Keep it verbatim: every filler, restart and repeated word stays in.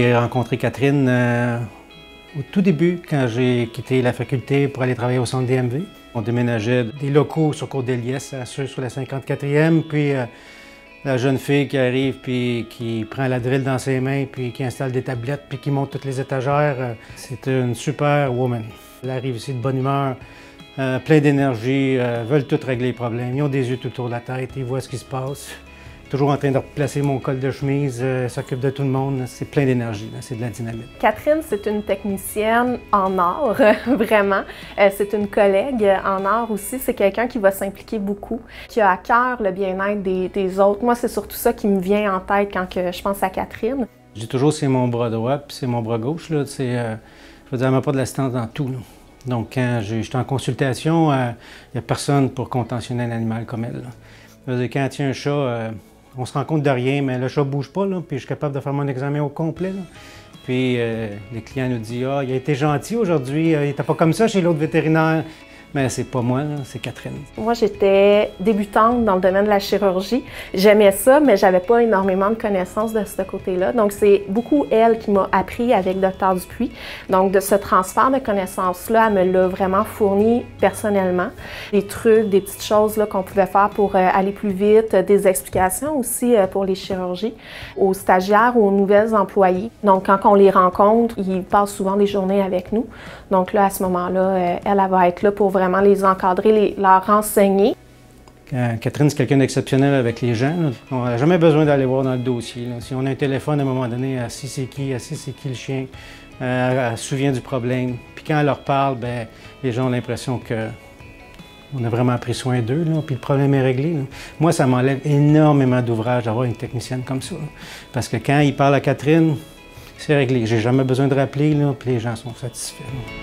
J'ai rencontré Catherine euh, au tout début, quand j'ai quitté la faculté pour aller travailler au centre D M V. On déménageait des locaux sur Côte-des-Liesses, sur la cinquante-quatrième, puis euh, la jeune fille qui arrive, puis qui prend la drill dans ses mains, puis qui installe des tablettes, puis qui monte toutes les étagères. Euh, c'est une super woman. Elle arrive ici de bonne humeur, euh, plein d'énergie, euh, veulent tout régler les problèmes. Ils ont des yeux tout autour de la tête, ils voient ce qui se passe. Toujours en train de replacer mon col de chemise, euh, s'occupe de tout le monde. C'est plein d'énergie, c'est de la dynamite. Catherine, c'est une technicienne en art, vraiment. Euh, c'est une collègue en art aussi. C'est quelqu'un qui va s'impliquer beaucoup, qui a à cœur le bien-être des, des autres. Moi, c'est surtout ça qui me vient en tête quand que je pense à Catherine. Je dis toujours c'est mon bras droit puis c'est mon bras gauche. Là. Euh, je veux dire, elle m'a pas de l'assistance dans tout. Là. Donc, quand j'étais en consultation, il euh, n'y a personne pour contentionner un animal comme elle. Là. Je veux dire, quand elle tient un chat, euh, on se rend compte de rien, mais le chat ne bouge pas, là, puis je suis capable de faire mon examen au complet. Là. Puis euh, les clients nous disent « Ah, il a été gentil aujourd'hui, il n'était pas comme ça chez l'autre vétérinaire. » Mais c'est pas moi, c'est Catherine. Moi, j'étais débutante dans le domaine de la chirurgie. J'aimais ça, mais j'avais pas énormément de connaissances de ce côté-là. Donc, c'est beaucoup elle qui m'a appris avec docteur Dupuis. Donc, de ce transfert de connaissances-là, elle me l'a vraiment fourni personnellement. Des trucs, des petites choses qu'on pouvait faire pour euh, aller plus vite, des explications aussi euh, pour les chirurgies, aux stagiaires ou aux nouvelles employés. Donc, quand on les rencontre, ils passent souvent des journées avec nous. Donc là, à ce moment-là, euh, elle, elle va être là pour vraiment vraiment les encadrer, les, leur renseigner. Catherine, c'est quelqu'un d'exceptionnel avec les gens. Là. On n'a jamais besoin d'aller voir dans le dossier. Là. Si on a un téléphone, à un moment donné, elle sait c'est qui, elle sait c'est qui le chien, euh, elle se souvient du problème. Puis quand elle leur parle, bien, les gens ont l'impression qu'on a vraiment pris soin d'eux, puis le problème est réglé. Là. Moi, ça m'enlève énormément d'ouvrage d'avoir une technicienne comme ça. Là. Parce que quand ils parlent à Catherine, c'est réglé. J'ai jamais besoin de rappeler, là, puis les gens sont satisfaits. Là.